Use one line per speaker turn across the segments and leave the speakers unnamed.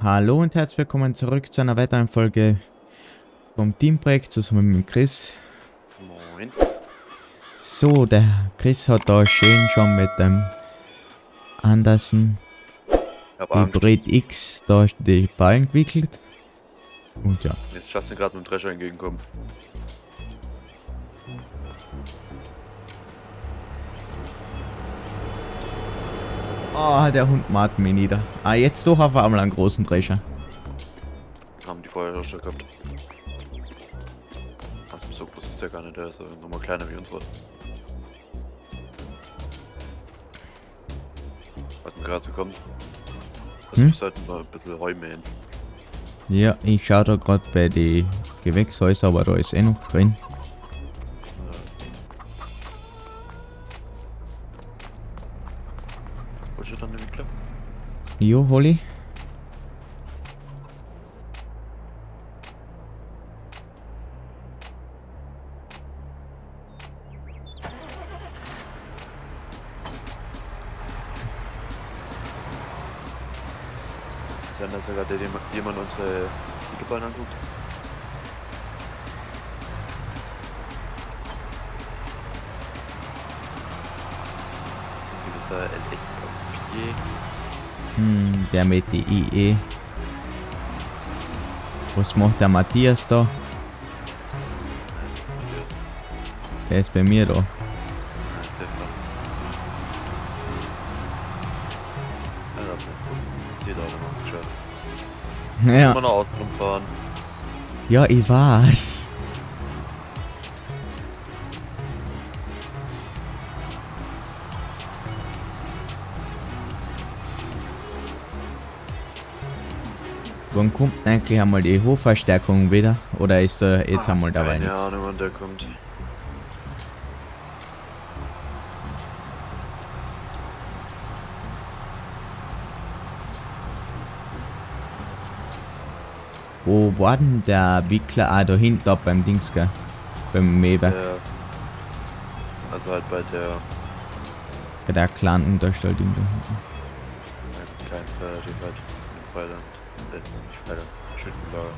Hallo und herzlich willkommen zurück zu einer weiteren Folge vom Teamprojekt zusammen mit Chris.
Moin.
So, der Chris hat da schön schon mit dem Andersen Hybrid X da die Ballen gewickelt. Und ja.
Jetzt schaffst du gerade mit dem Drescher entgegenkommen.
Oh, der Hund macht mich nieder. Ah, jetzt doch auf einmal einen großen Drescher.
Haben die vorher schon gehabt. Also so groß ist der gar nicht, der ist nochmal kleiner wie unsere. Warten gerade zu kommen. Also wir sollten mal ein bisschen Heu mähen.
Ja, ich schaue da gerade bei den Gewächshäusern, aber da ist eh noch drin.
Wolltest du dann den Wickler?
Jo, Holly.
Sein, dass gerade jemand unsere Siegeballen anguckt. Ein gewisser LS Pompier.
Der mit die IE. Was macht der Matthias da? Der ist bei mir da.
Ja, ist der noch. Ja, das ist nicht gut. Sieht auch noch ausgeschaut.
Ja.
Immer noch außen rumfahren.
Ja, ich weiß. Wann kommt eigentlich einmal die Hofverstärkung wieder? Oder ist er jetzt einmal dabei?
Keine
Nichts?
Ahnung, wann der kommt.
Wo war denn der Wickler? Ah, da hinten da beim Dings, gell? Beim Mähwerk.
Also halt bei der
Bei der kleinen Unterstellung da hinten.
kleinen relativ weit in Freiland. Nicht Freiland, Schüttenlager.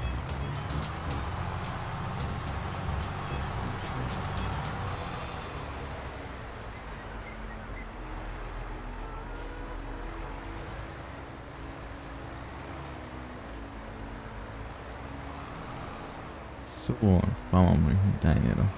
So, fahren wir mal hinter eine da.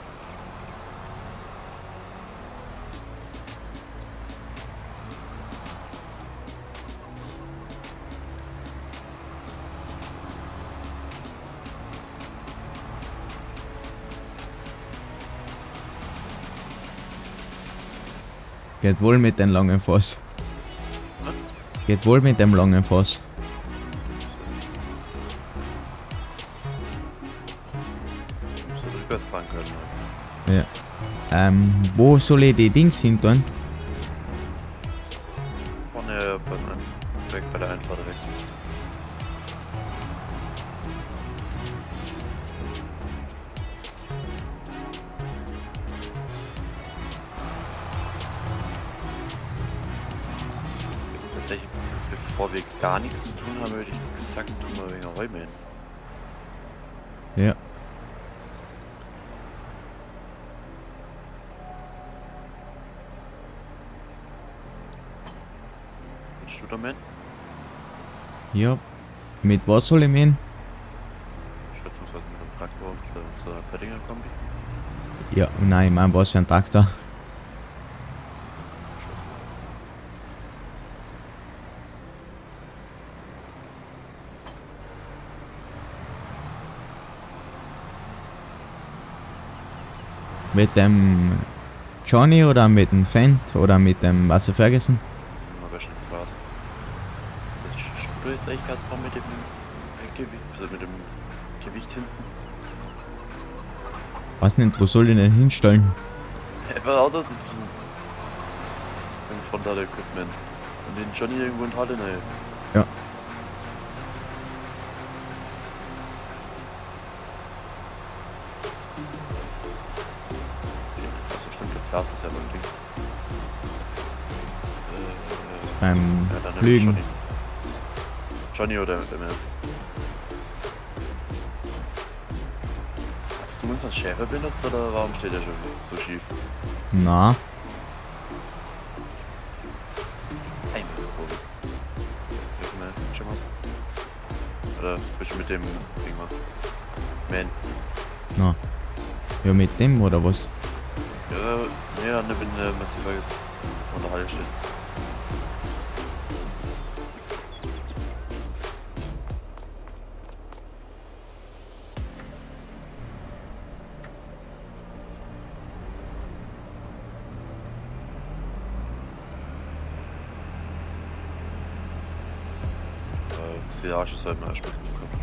Geht wohl mit dem langen Fass. Geht wohl mit dem langen Fass.
So rückwärts fahren können.
Ja. Wo soll ich die Dings hin tun?
Vorne weg bei der Einfahrt rechts. Tatsächlich, bevor wir gar nichts zu tun haben, würde ich gesagt, tun wir wegen Heu mähen.
Ja.
Willst du da mähen?
Ja. Mit was soll ich mähen?
Schätzungsweise mit dem Traktor und unserer Pettinger Kombi.
Ja, nein, ich mein, was für ein Traktor. Mit dem Johnny oder mit dem Fendt oder mit dem Wasser Ferguson?
Immer wäre schon Spaß. Stehst du jetzt eigentlich gerade vor mit dem Gewicht, also mit dem Gewicht hinten?
Weiß nicht, wo soll ich denn hinstellen?
Einfach Auto dazu. Im Frontale Equipment. Und den Johnny irgendwo in die Halle rein.
Ja.
Also stimmt, der Glas ist ja beim Ding.
Beim
Ja, dann
Flügen.
Johnny. Johnny oder der Mel? Hast du unseren Schäfer benutzt oder warum steht der schon so schief?
Na,
Einmal Probe. Schon mal. Oder bist du mit dem Ding mal? Man.
na. Ja, mit dem oder was?
Ja, nee, dann bin ich massiv vergessen. Unter Halle steht. Silage sollten wir erstmal bekommen.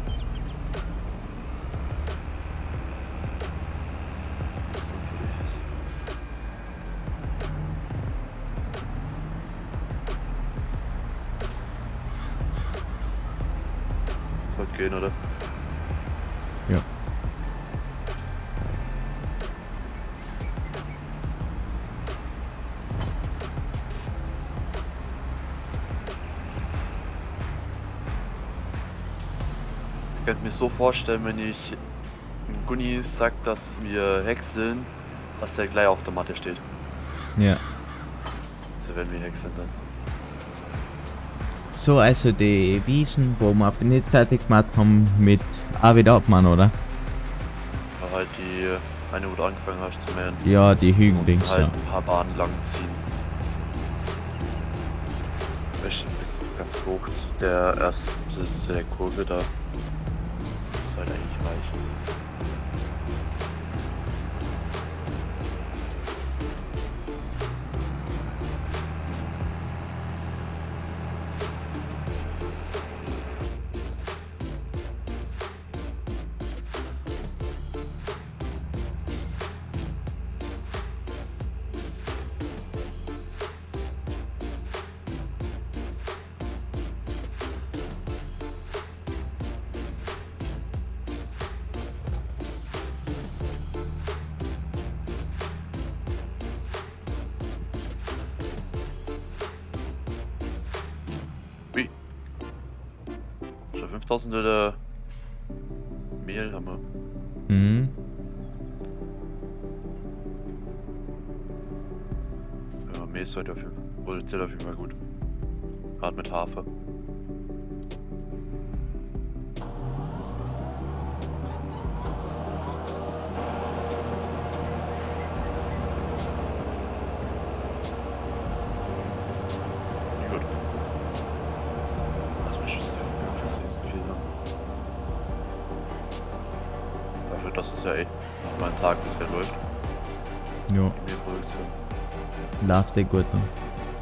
Sollte gehen, oder?
Ja.
Ich könnte mir so vorstellen, wenn ich Gunni sagt, dass wir häckseln, dass der gleich auf der Matte steht.
Ja.
Also wenn wir häckseln dann.
So, also die Wiesen, wo wir nicht fertig gemacht haben, mit auch wieder abmachen, oder?
Aber halt die eine, wo du angefangen hast zu mähen.
Ja, die Hügel
Und
links,
halt
ja.
ein paar Bahnen lang ziehen. Bis ganz hoch zu der ersten, zu der Kurve da. Das sollte eigentlich reichen. Wie? Schon 5000 Liter Mehl haben wir.
Mhm.
Ja, Mehl ist heute auf jeden Fall. Produziert auf jeden Fall gut. Gerade mit Hafer. Gut. Lass mich das jetzt viel haben. Dafür, dass es ja eh nach meinem Tag bisher läuft.
Ja,
Die Mehlproduktion.
läuft eh gut dann.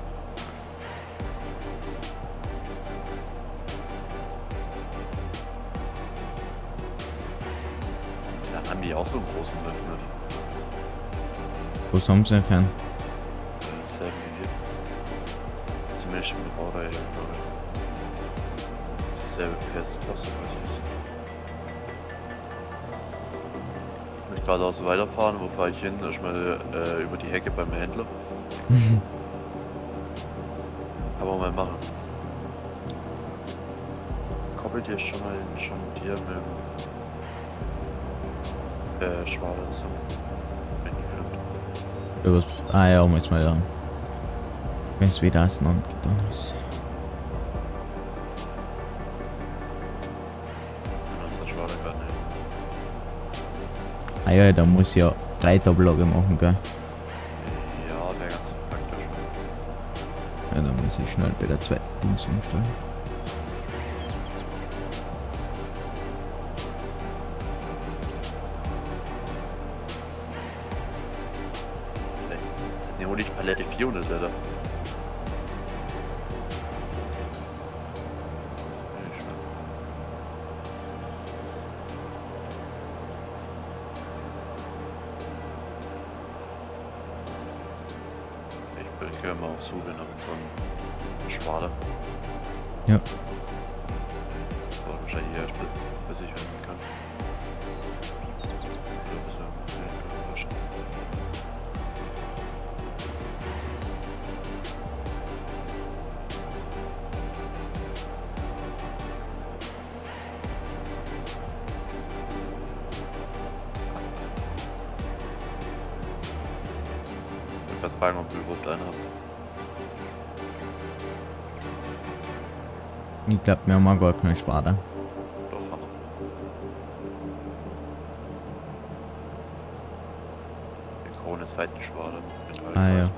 Ja, haben die auch so einen großen Löffel?
Was haben sie denn für einen?
Selben wie hier. Zumindest mit der Baureihe, glaube ich. Das ist dieselbe PS-Klasse, weiß ich nicht. Ich möchte geradeaus weiterfahren. Wo fahre ich hin? Erstmal über die Hecke beim Händler. Kann man mal machen. Koppelt ihr schon mal mit hier mit dem Schwader zusammen? Wenn ihr könnt.
Ja, was? Ah ja, muss man dann. Wenn es wieder auseinandergetan ist.
Unser Schwader gerade nicht.
Ah ja, da muss ja Reitablage machen, gell?
Ja, wäre ganz praktisch.
Ja, dann muss ich schnell bei der zweiten Dings umstellen.
Jetzt hat eine Honigpalette 400 Liter. Ja, schön. Ich gehe mal auf Suche nach so einem Schwader.
Ja.
So, wahrscheinlich hier erstmal für sich werden kann. Oder bis er waschen. wollte gerade fragen, ob wir überhaupt einen haben.
Ich glaube, wir haben auch gar keine Schwader.
Doch, haben wir. Die graue Seitenschwade.
Ah, ja.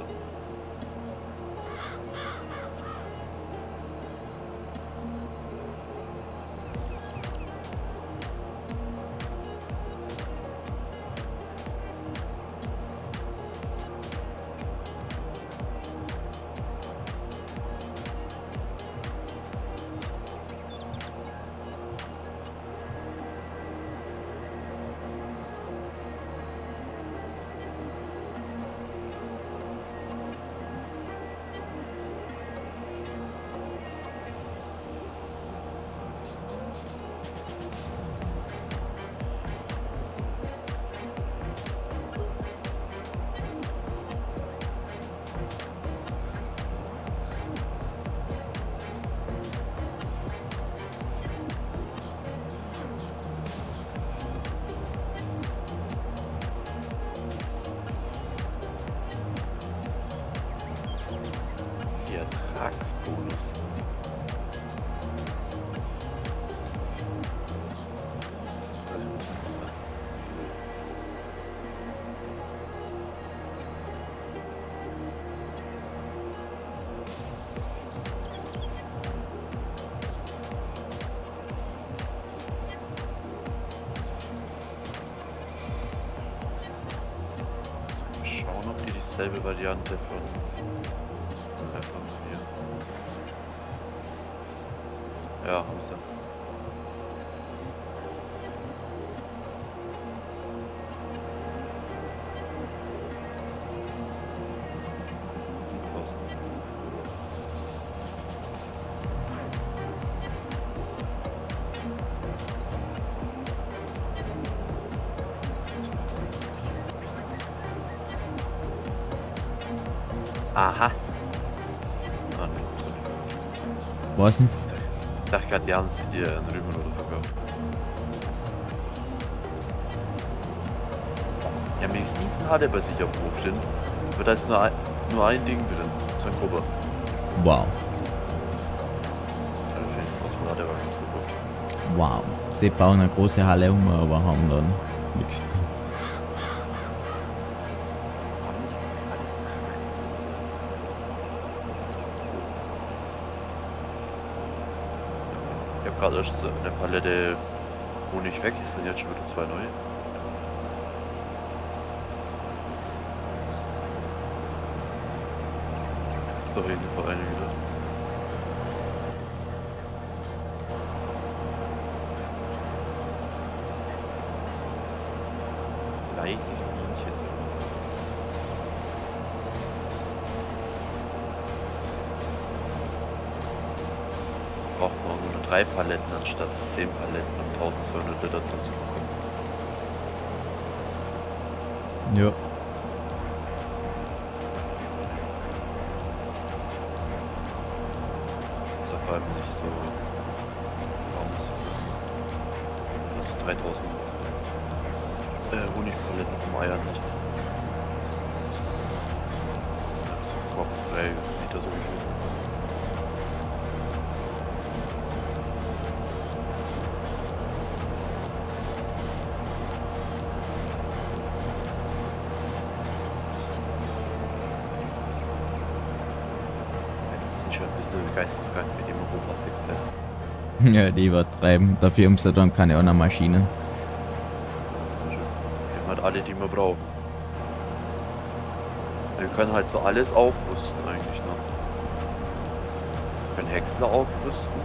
Ertragsbonus. Schauen, ob die dieselbe Variante von hier. Ja, haben sie. Aha. Ah, nee, so nicht.
Was denn?
Ich dachte gerade, die haben es hier in Rüben oder verkauft. Die haben eine Riesenhalle bei sich auf dem Hof stehen. Aber da ist nur ein Ding drin. So ein Gruppe.
Wow.
Also für den großen Halle war nicht so gut.
Wow. Sie bauen eine große Halle um, aber haben dann nichts drin.
Ich habe gerade erst eine Palette Honig weg. Es sind jetzt schon wieder 2 neue. Jetzt ist doch jeden Fall eine wieder. Leisig Bienchen. Jetzt braucht man nur 3 Paletten anstatt 10 Paletten, um 1200 Liter zusammenzubekommen.
Ja.
Ist ja vor allem nicht so. Warum ist das? Also 3000 Honigpaletten vom Eiern nicht. Ich brauche 3 Liter so viel. Die sind schon ein bisschen geisteskrank mit dem Europa 6S.
Ja, die übertreiben. Dafür haben sie dann keine anderen Maschinen.
Wir haben halt alle, die wir brauchen. Wir können halt so alles aufrüsten eigentlich noch. Wir können Häcksler aufrüsten.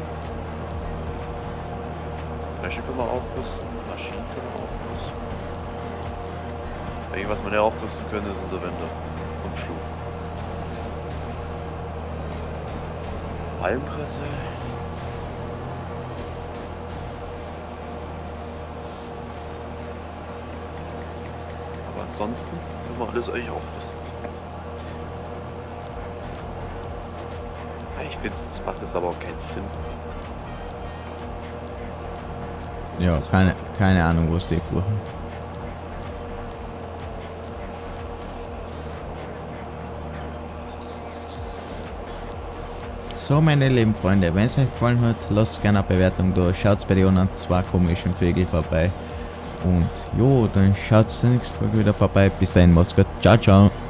Wäsche können wir aufrüsten. Maschinen können wir aufrüsten. Irgendwas wir nicht aufrüsten können, ist unser Wender und Flug. Palmpresse. Aber ansonsten können wir alles eigentlich aufrüsten. Ich finde, das macht es aber auch keinen Sinn.
Ja, keine Ahnung, wo es die fuhren. So, meine lieben Freunde, wenn es euch gefallen hat, lasst gerne eine Bewertung da. Schaut bei den anderen 2 komischen Vögel vorbei. Und jo, dann schaut zur nächsten Folge wieder vorbei. Bis dahin, macht's gut. Ciao, ciao.